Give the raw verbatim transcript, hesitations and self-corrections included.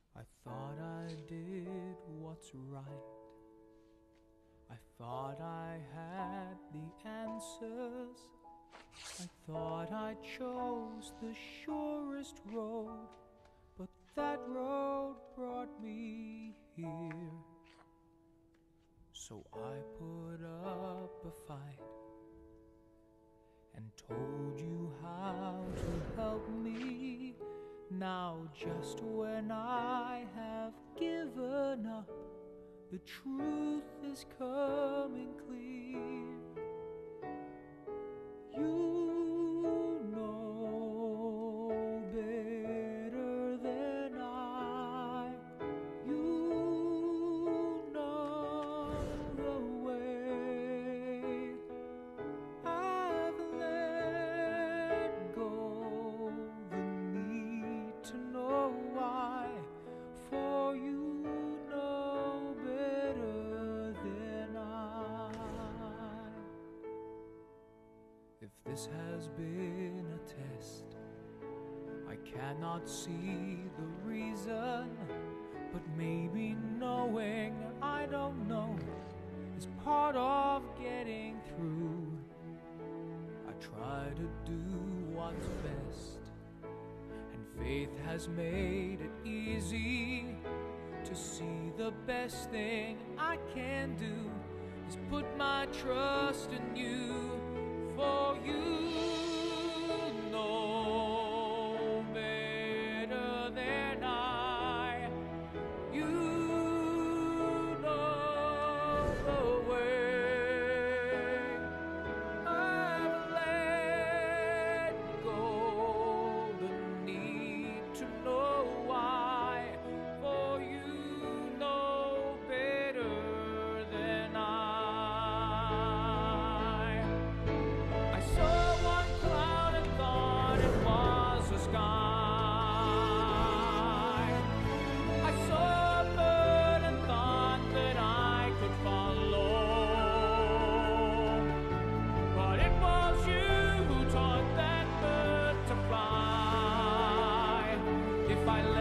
I thought I did what's right. I thought I had the answers. I thought I chose the surest road, but that road brought me here. So I put up a fight and told you how to help me. Now just when I have given up, the truth is coming clear. You know better than I. You know the way. I've let go the need to know why, for you know better than I. If this has been a test, I cannot see the reason, but maybe knowing I don't know is part of getting through. I try to do what's best, and faith has made it easy to see the best thing I can do is put my trust in you, for you know better than I. You know the way. I've let go the need to know why, for you know better than I. I saw one cloud and thought it was a sky. I saw a bird and thought that I could follow. But it was you who taught that bird to fly. If I let